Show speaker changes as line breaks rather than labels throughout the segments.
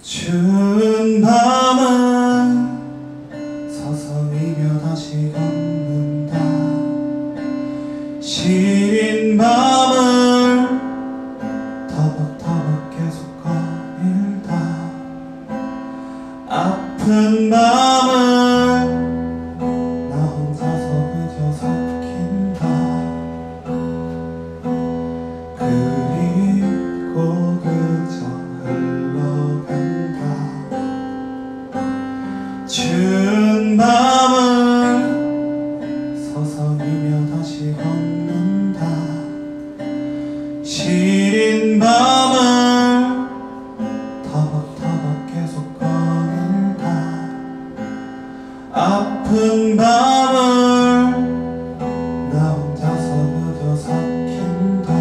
추운 밤은 서성이며 다시 걷는다. 시린 밤을 터벅터벅 계속 거닐다. 아픈 밤은 나 혼자서 그저 섞인다. 그리고 그저 흘러간다. 추운 밤을 서성이며 다시 걷는다. 시린 밤을 터벅터벅 계속 거닐다. 아픈 밤을 나 혼자서 그저 삭힌다.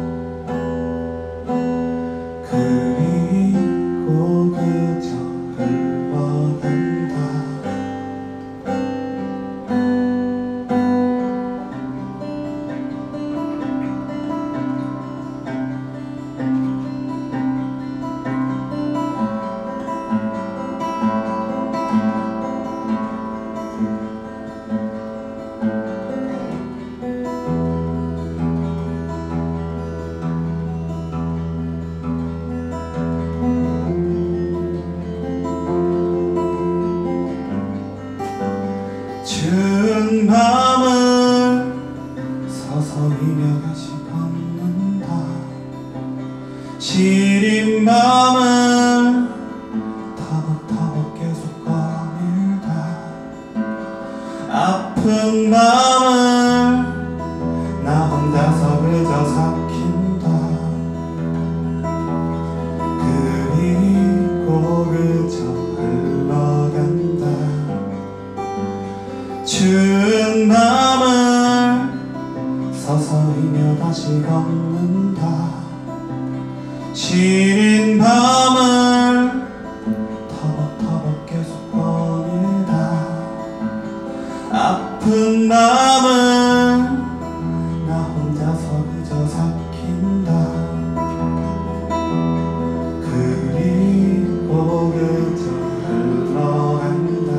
그리고 그저 흘러간다. 추운 밤을 서성이며 다시 걷는다. 시린 밤을 터벅터벅 계속 거닐다. 아픈 밤을 나 혼자서 그저 삭힌다. 그리고 그저 흘러간다. 추운 밤을 서서히며 다시 걷는다. 시린 밤을 터벅터벅 계속 거닐다. 아픈 밤은 나 혼자서 그저 삭힌다. 그리고 그저 흘러간다.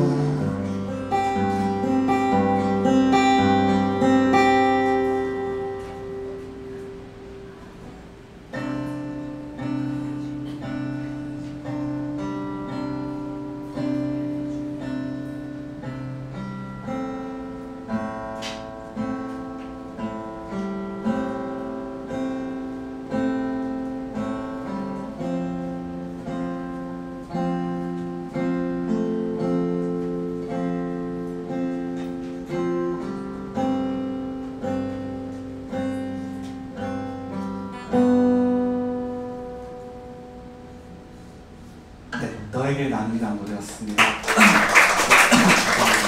네, 너에게 나누는 노래였습니다.